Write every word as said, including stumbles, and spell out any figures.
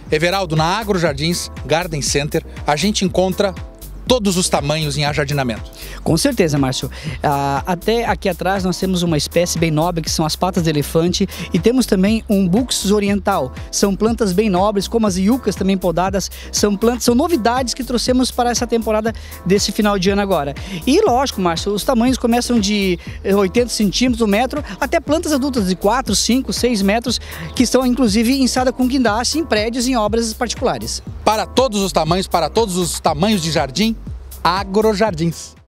Everaldo, na Agrojardins Garden Center, a gente encontra todos os tamanhos em ajardinamento. Com certeza, Márcio. Ah, até aqui atrás nós temos uma espécie bem nobre, que são as patas de elefante, e temos também um buxus oriental. São plantas bem nobres, como as iucas também podadas. São plantas, são novidades que trouxemos para essa temporada desse final de ano agora. E lógico, Márcio, os tamanhos começam de oitenta centímetros, um metro, até plantas adultas de quatro, cinco, seis metros, que estão inclusive ençadas com guindaste em prédios e em obras particulares. Para todos os tamanhos, para todos os tamanhos de jardim, Agrojardins.